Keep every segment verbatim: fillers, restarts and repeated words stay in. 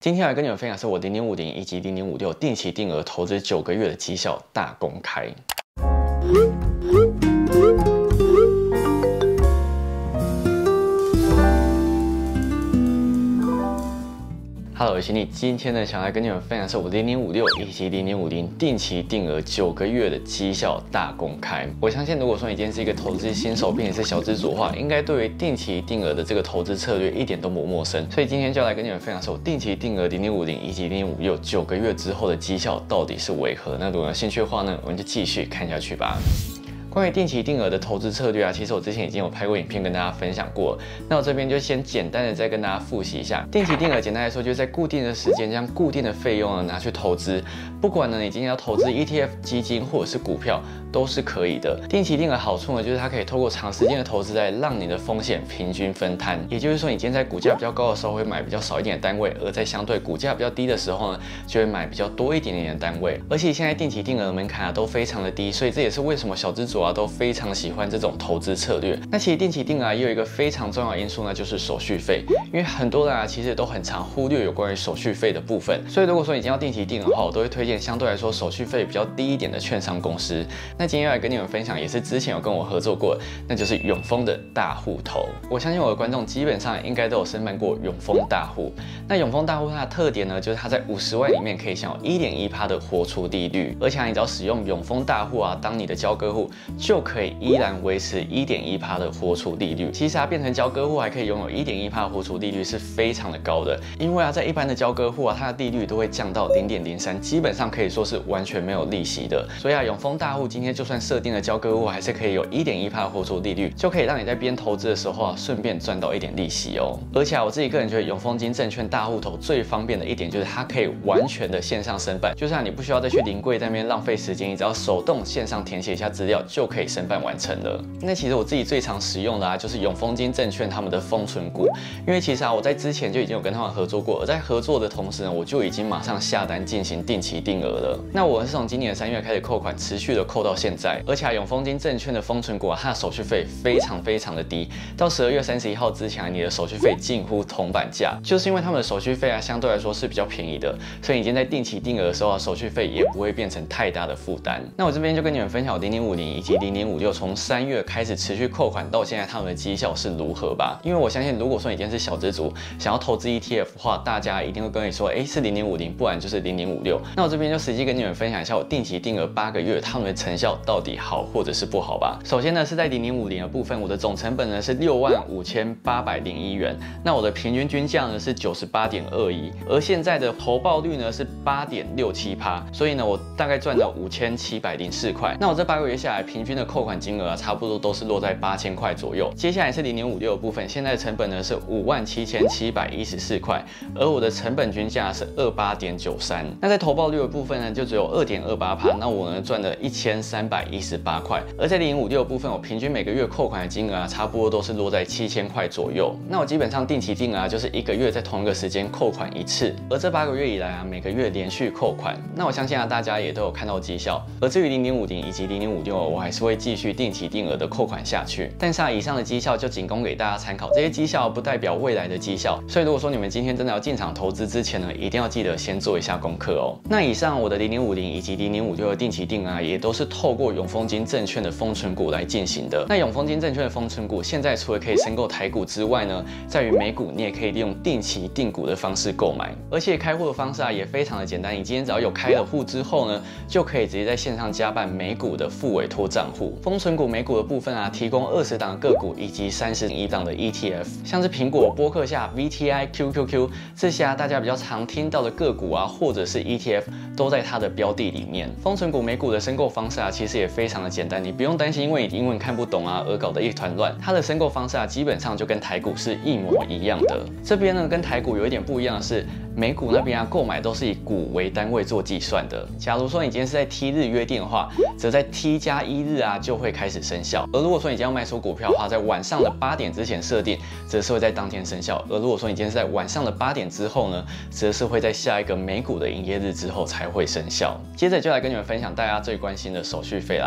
今天来跟你们分享是我零零五零以及零零五六定期定额投资九个月的绩效大公开。Hello， 我是你。今天呢，想来跟你们分享是我零零五六以及零零五零定期定额九个月的绩效大公开。我相信，如果说你今天是一个投资新手，并且是小资主的话，应该对于定期定额的这个投资策略一点都不陌生。所以今天就要来跟你们分享是我定期定额零零五零以及零零五六九个月之后的绩效到底是为何。那如果有兴趣的话呢，我们就继续看下去吧。关于定期定额的投资策略啊，其实我之前已经有拍过影片跟大家分享过。那我这边就先简单的再跟大家复习一下，定期定额简单来说就是在固定的时间将固定的费用呢拿去投资，不管呢你今天要投资 E T F 基金或者是股票都是可以的。定期定额好处呢就是它可以透过长时间的投资来让你的风险平均分摊，也就是说你今天在股价比较高的时候会买比较少一点的单位，而在相对股价比较低的时候呢就会买比较多一点点的单位。而且现在定期定额的门槛啊都非常的低，所以这也是为什么小资主啊都非常喜欢这种投资策略。那其实定期定额啊也有一个非常重要的因素呢，就是手续费。因为很多人啊其实都很常忽略有关于手续费的部分，所以如果说你今天要定期定额的话，我都会推荐相对来说手续费比较低一点的券商公司。那今天要来跟你们分享，也是之前有跟我合作过，那就是永丰的大户头。我相信我的观众基本上应该都有申办过永丰大户。那永丰大户它的特点呢，就是它在五十万里面可以享有 一点一趴 的活储利率，而且啊你只要使用永丰大户啊当你的交割户，就可以依然维持 一点一趴 的活储利率。其实啊变成交割户还可以拥有 一点一趴 的活储利率是非常的高的，因为啊在一般的交割户啊它的利率都会降到 零点零三， 基本上可以说是完全没有利息的。所以啊永丰大户今天就算设定了交割户，还是可以有 一点一趴 的活储利率，就可以让你在边投资的时候啊顺便赚到一点利息哦。而且啊我自己个人觉得永丰金证券大户头最方便的一点就是它可以完全的线上申办，就是啊你不需要再去临柜在那边浪费时间，你只要手动线上填写一下资料就可以申办完成了。那其实我自己最常使用的啊就是永丰金证券他们的丰存股，因为其实啊我在之前就已经有跟他们合作过，而在合作的同时呢，我就已经马上下单进行定期定额了。那我是从今年的三月开始扣款，持续的扣到现在，而且啊永丰金证券的丰存股啊它的手续费非常非常的低，到十二月三十一号之前啊你的手续费近乎铜板价，就是因为他们的手续费啊相对来说是比较便宜的，所以你今天在定期定额的时候啊手续费也不会变成太大的负担。那我这边就跟你们分享零零五零以及零零五六从三月开始持续扣款到现在他们的绩效是如何吧。因为我相信如果说你今天是小资族想要投资 E T F 的话，大家一定会跟你说哎是零零五零，不然就是零零五六。那我这边就实际跟你们分享一下我定期定额八个月他们的成效到底好或者是不好吧。首先呢是在零零五零的部分，我的总成本呢是六万五千八百零一元，那我的平均均价呢是九十八点二一，而现在的投报率呢是 八点六七趴， 所以呢我大概赚到五千七百零四块。那我这八个月下来平均的扣款金额啊差不多都是落在八千块左右。接下来是零零五六的部分，现在的成本呢是五万七千七百一十四块，而我的成本均价是二十八点九三。那在投报率的部分呢就只有 二点二八趴， 那我呢赚了一千三百一十八块。而在零零五六的部分，我平均每个月扣款的金额啊差不多都是落在七千块左右。那我基本上定期定额啊就是一个月在同一个时间扣款一次，而这八个月以来啊每个月连续扣款。那我相信啊大家也都有看到绩效。而至于零零五零以及零零五六，我还是会继续定期定额的扣款下去。但是啊以上的绩效就仅供给大家参考，这些绩效不代表未来的绩效，所以如果说你们今天真的要进场投资之前呢，一定要记得先做一下功课哦。那以上我的零零五零以及零零五六的定期定额啊，也都是透过永丰金证券的丰存股来进行的。那永丰金证券的丰存股现在除了可以申购台股之外呢，在于美股你也可以利用定期定股的方式购买，而且开户的方式啊也非常的简单。你今天只要有开了户之后呢，就可以直接在线上加办美股的副委托账户。丰存股美股的部分啊，提供二十档个股以及三十一档的 E T F， 像是苹果、波克夏、V T I、Q Q Q 这些啊大家比较常听到的个股啊，或者是 E T F 都在它的标的里面。丰存股美股的申购方式啊，其实也非常的简单，你不用担心因为你英文看不懂啊而搞得一团乱。它的申购方式啊，基本上就跟台股是一模一样的。这边呢跟台股有一点不一样的是，美股那边啊购买都是以股为单位做计算的。假如说你今天是在 T 日约定的话，则在 T 加一日啊就会开始生效。而如果说你今天要卖出股票的话，在晚上的八点之前设定，则是会在当天生效。而如果说你今天是在晚上的八点之后呢，则是会在下一个美股的营业日之后才会生效。接着就来跟你们分享大家最关心的手续费啦。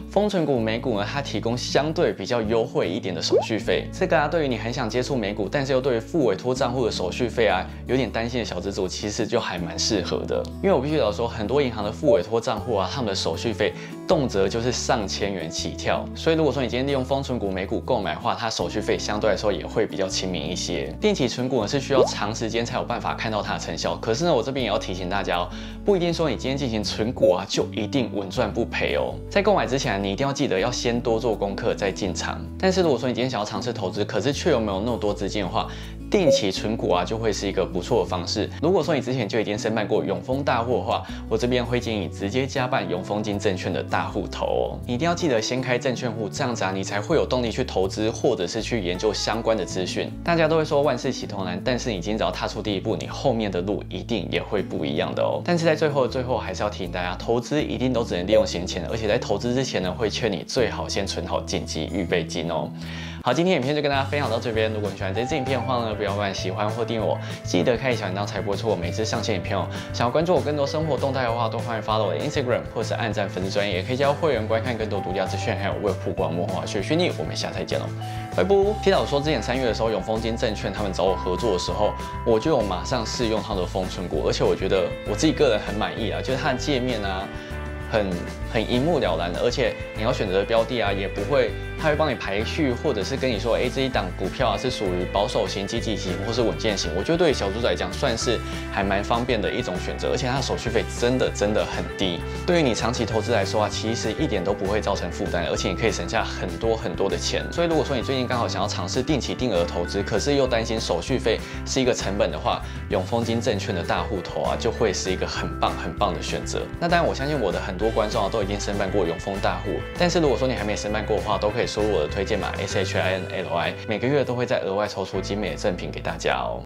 丰存股美股呢，它提供相对比较优惠一点的手续费。这个啊，对于你很想接触美股，但是又对于付委托账户的手续费啊有点担心的小资族，其实就还蛮适合的。因为我必须老说，很多银行的付委托账户啊，他们的手续费动辄就是上千元起跳。所以如果说你今天利用丰存股美股购买的话，它手续费相对来说也会比较亲民一些。定期存股呢是需要长时间才有办法看到它的成效。可是呢，我这边也要提醒大家哦，不一定说你今天进行存股啊就一定稳赚不赔哦。在购买之前，你一定要记得要先多做功课再进场。但是如果说你今天想要尝试投资，可是却又没有那么多资金的话，定期存股啊就会是一个不错的方式。如果说你之前就已经申办过永丰大户的话，我这边会建议你直接加办永丰金证券的大户头哦。你一定要记得先开证券户，这样子啊你才会有动力去投资或者是去研究相关的资讯。大家都会说万事起头难，但是你今天只要踏出第一步，你后面的路一定也会不一样的哦。但是在最后的最后，还是要提醒大家，投资一定都只能利用闲钱，而且在投资之前呢，会劝你最好先存好紧急预备金哦。好，今天影片就跟大家分享到这边。如果你喜欢这支影片的话呢，不要忘了喜欢或订阅我，记得开小铃铛才不会错过每次上线影片哦。想要关注我更多生活动态的话，都欢迎 follow 我的 Instagram 或是按赞粉丝专页，也可以加入会员观看更多独家资讯，还有为曝光幕后学虚拟。我们下次再见喽，拜拜。听到我说之前三月的时候，永丰金证券他们找我合作的时候，我就有马上试用他们的丰存股，而且我觉得我自己个人很满意啊，就是它的界面啊。很很一目了然的，而且你要选择的标的啊，也不会，它会帮你排序，或者是跟你说，哎，这一档股票啊是属于保守型、积极型或是稳健型。我觉得对于小资来讲，算是还蛮方便的一种选择，而且它的手续费真的真的很低。对于你长期投资来说啊，其实一点都不会造成负担，而且你可以省下很多很多的钱。所以如果说你最近刚好想要尝试定期定额投资，可是又担心手续费是一个成本的话，永丰金证券的大户头啊，就会是一个很棒很棒的选择。那当然，我相信我的很多观众啊都已经申办过永丰大户，但是如果说你还没申办过的话，都可以输入我的推荐码 S H I N L I， 每个月都会再额外抽出精美的赠品给大家哦。